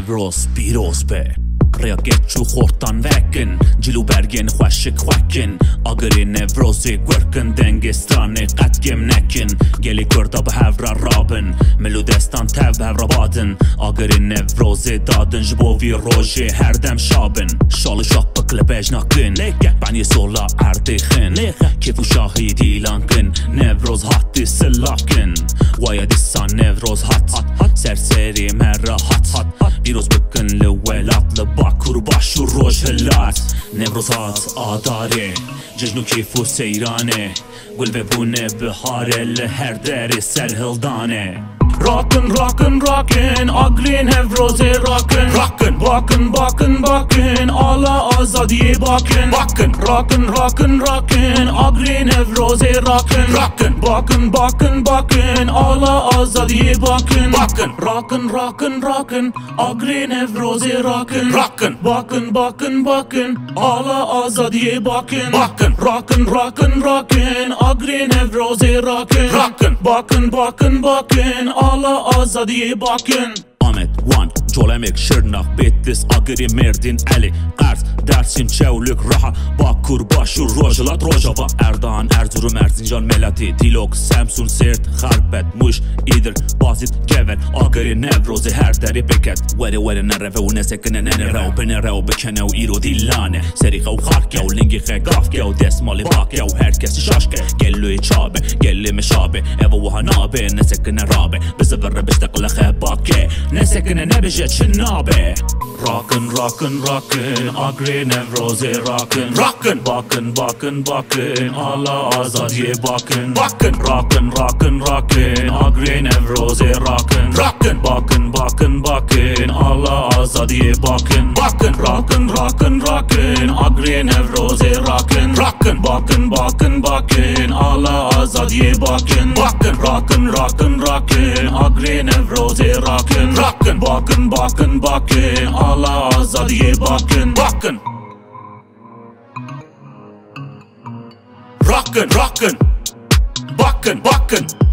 Nevroz پیروز به ریاگت چو خورتان وکن جلو برگن خوشک خوکن آگری نوروزی گرکن دنگستانه قدگم نکن گلی گردا به هفرا رابن ملو دستان تب به هفرا بادن آگری نوروزی دادن جبوی روژی هر دم شابن شال شاق بکل بج نکن بانی سولا اردیخن کیفو شاهید ایلان کن نوروز هاتی سلاکن ویا دیسان نوروز هات سرسری مره هات بیروز بکن لولات لباکور باشو روش هلات نوروز هات آداره ججنو کیفو سیرانه گل ببونه بهاره لهر دری سر هلدانه Rockin', rockin', rockin', agri nevroze rockin', rockin', bakın, bakın, bakın, ala azadiye bakın, bakın, rockin', rockin', rockin', agri nevroze rockin', rockin', bakın, bakın, bakın, ala azadiye bakın, bakın, rockin', rockin', rockin', agri nevroze rockin', rockin', bakın, bakın, bakın, ala azadiye bakın, bakın, rockin', rockin', rockin', agri nevroze rockin', rockin', bakın, bakın, bakın, ala azadiye bakın. Ahmet Van Colemek Şırnak Bitlis Agri Merdin Ali Kars Dersim Çevlük Raha Bakur Başur Rojlat Rojava Erdoğan Erzurum Erzincan Melati Dilok Samsun Sirt Harpet Muş İdir Basit Geven Agri Nevrozi her deri beket Veri nereve u nesekene nenere u benere u bekene u iro dillane Seriha u harke u lingi gafke u desmali bake u herkesi şaşke Gellu içabe gelli meşabe Eva u hanabe nesekene rabe Biziverre biştekle khebake nesekene nebije çinnabe Rockin', rockin', rockin', agri nevrozi rockin', rockin', bakın, bakın, bakın, ala azadiye bakın, bakın, rockin', rockin', rockin', agri nevrozi rockin', rockin', bakın, bakın, bakın, ala azadiye bakın, bakın, rockin', rockin', rockin', agri nevrozi rockin', rockin', bakın, bakın, bakın, ala azadiye bakın, bakın, rockin', rockin', rockin', agri nevrozi rockin', rockin', bakın, bakın, bakın, ala azadiye bakın, bakın. Rockin', rockin', bakın, bakın.